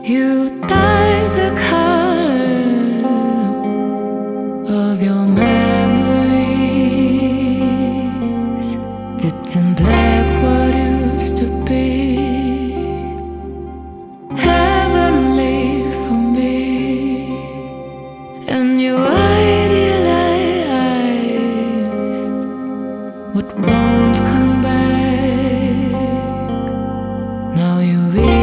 You dye the color of your memories, dipped in black what used to be heavenly for me. And you idealized what won't come back. Now you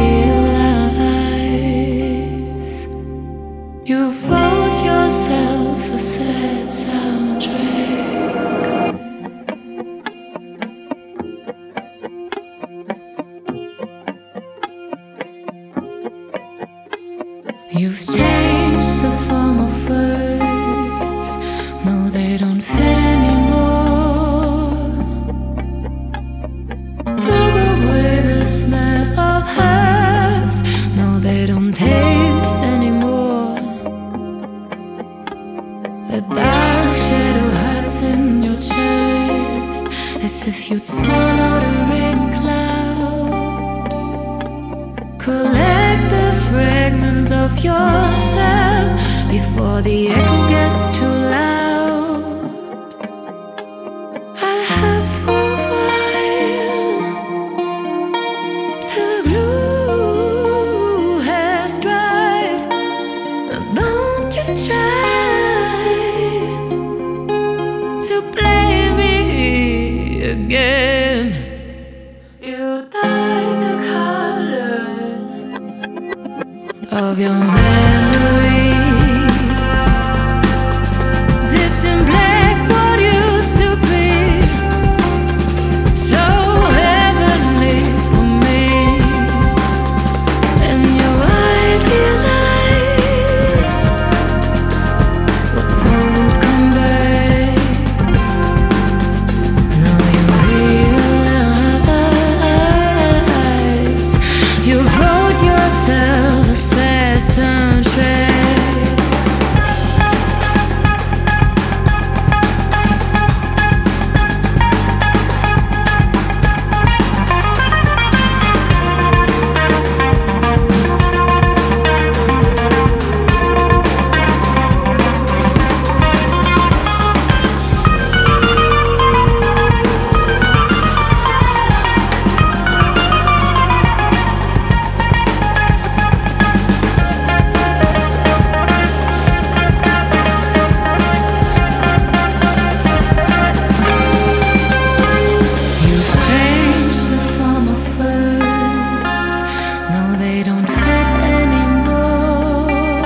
realize you wrote yourself a sad soundtrack. You've changed the form of words. No, they don't fit anymore. Took away the smell of herbs. No, they don't taste anymore. A dark shadow hurts in your chest, as if you'd swallowed a rain cloud. Collect the fragments of yourself before the echo gets too loud. I'll have for a while till the blue has dried. And don't you try to blame me again. You dye the color of your memories, dipped in black what used to be so heavenly for me. And you idealized what won't come back. Now you realize you wrote yourself a sad soundtrack. They don't fit anymore.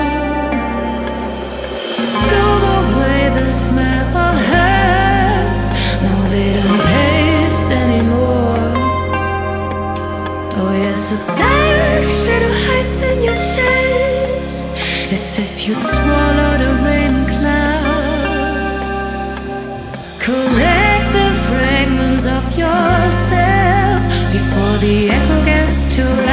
Took away the smell of herbs. No, they don't taste anymore. Oh yes, a dark shadow hides in your chest, as if you'd swallowed a rain cloud. Collect the fragments of yourself before the echo gets too loud.